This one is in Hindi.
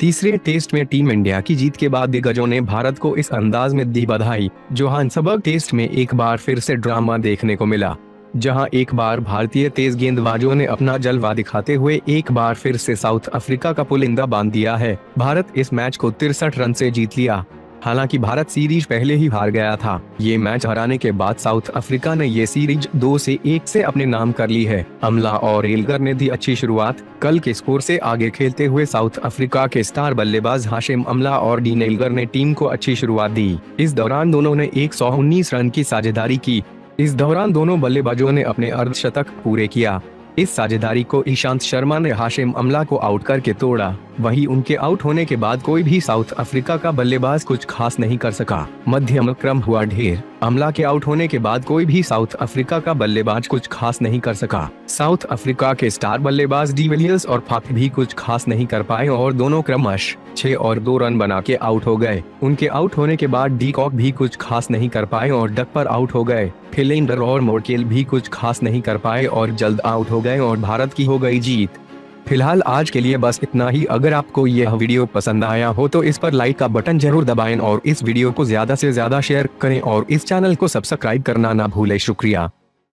तीसरे टेस्ट में टीम इंडिया की जीत के बाद दिग्गजों ने भारत को इस अंदाज में दी बधाई। जोहान्सबर्ग टेस्ट में एक बार फिर से ड्रामा देखने को मिला, जहां एक बार भारतीय तेज गेंदबाजों ने अपना जलवा दिखाते हुए एक बार फिर से साउथ अफ्रीका का पुलिंदा बांध दिया है। भारत इस मैच को 63 रन से जीत लिया। हालांकि भारत सीरीज पहले ही हार गया था। ये मैच हराने के बाद साउथ अफ्रीका ने ये सीरीज 2-1 से अपने नाम कर ली है। अमला और एल्गर ने दी अच्छी शुरुआत। कल के स्कोर से आगे खेलते हुए साउथ अफ्रीका के स्टार बल्लेबाज हाशिम अमला और एल्गर ने टीम को अच्छी शुरुआत दी। इस दौरान दोनों ने 119 रन की साझेदारी की। इस दौरान दोनों बल्लेबाजों ने अपने अर्धशतक पूरे किया। इस साझेदारी को ईशांत शर्मा ने हाशिम अमला को आउट करके तोड़ा। वहीं उनके आउट होने के बाद कोई भी साउथ अफ्रीका का बल्लेबाज कुछ खास नहीं कर सका। मध्यम क्रम हुआ ढेर। अमला के आउट होने के बाद कोई भी साउथ अफ्रीका का बल्लेबाज कुछ खास नहीं कर सका। साउथ अफ्रीका के स्टार बल्लेबाज डिविलियर्स और फाफ भी कुछ खास नहीं कर पाए और दोनों क्रमश 6 और 2 रन बना के आउट हो गए। उनके आउट होने के बाद डी कॉक भी कुछ खास नहीं कर पाए और डक पर आउट हो गए। फिलेंडर और मोर्केल भी कुछ खास नहीं कर पाए और जल्द आउट हो गए और भारत की हो गई जीत। फिलहाल आज के लिए बस इतना ही। अगर आपको यह वीडियो पसंद आया हो तो इस पर लाइक का बटन जरूर दबाएं और इस वीडियो को ज्यादा से ज्यादा शेयर करें और इस चैनल को सब्सक्राइब करना ना भूलें। शुक्रिया।